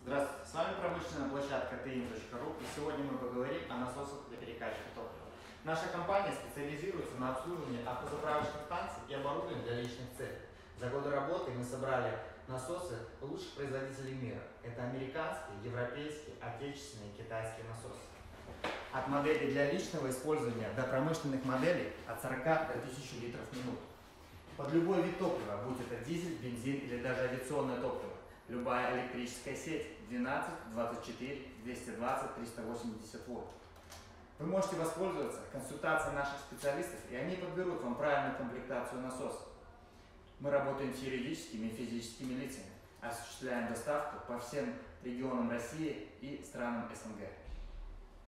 Здравствуйте, с вами промышленная площадка TIM.ru, и сегодня мы поговорим о насосах для перекачки топлива. Наша компания специализируется на обслуживании автозаправочных станций и оборудования для личных целей. За годы работы мы собрали насосы лучших производителей мира. Это американские, европейские, отечественные и китайские насосы. От моделей для личного использования до промышленных моделей от 40 до 1000 литров в минуту. Под любой вид топлива, будь это дизель, бензин или даже авиационное топливо. Любая электрическая сеть 12, 24, 220, 380 вольт. Вы можете воспользоваться консультацией наших специалистов, и они подберут вам правильную комплектацию насоса. Мы работаем с юридическими и физическими лицами, осуществляем доставку по всем регионам России и странам СНГ.